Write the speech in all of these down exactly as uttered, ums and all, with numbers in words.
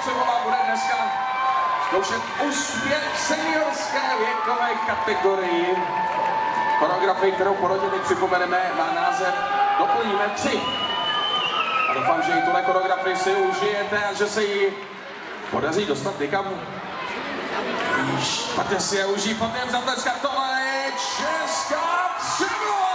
Skapcová bude dneska zkoušet úspěch v seniorské věkové kategorii. Choreografii, kterou po rodiny připomeneme, má název Doplníme tři. A doufám, že i tuhle choreografii si užijete a že se ji podaří dostat někam. Pojďte si je užít, pojďte jim zatleskat, tohle je Česká Třebová!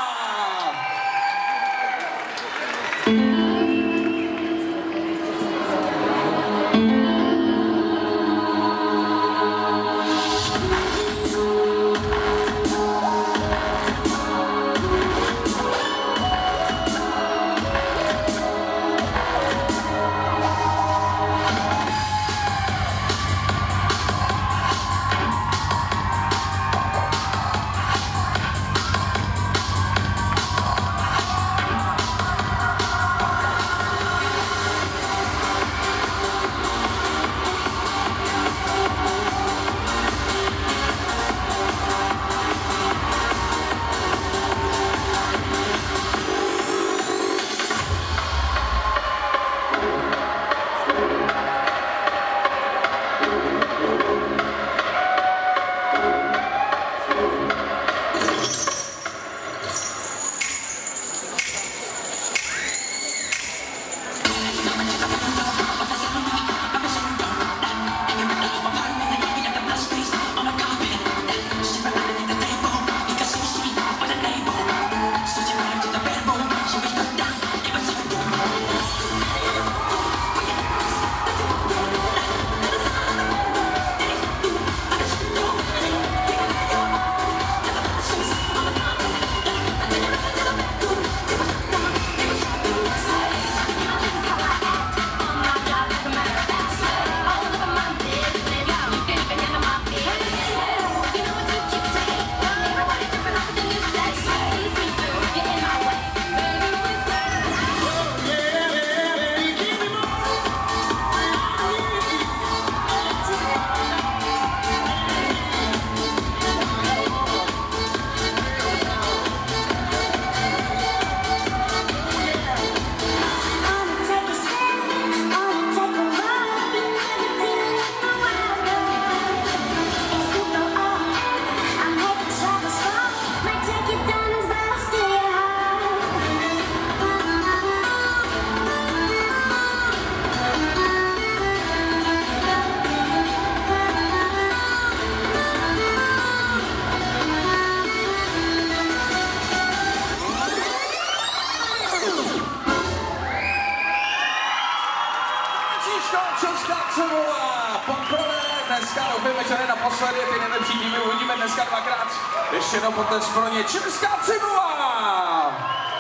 Česká Třebová, poprvé dneska, doufám, večer naposledy, ty nejlepší týmy uvidíme dneska dvakrát. Ještě jednou potlesk pro ně, Česká Třebová!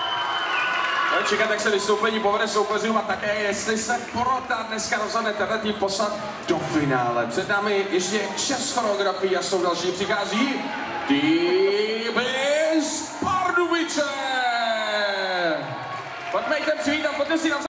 Bude čekat, jak se vystoupení povede soupeřům a také, jestli se porota dneska rozhodne tenhle tým poslat do finále. Před námi ještě šest choreografií a jsou další, přichází týmy z Pardubice! Pojďme jim přivítat, pojďte si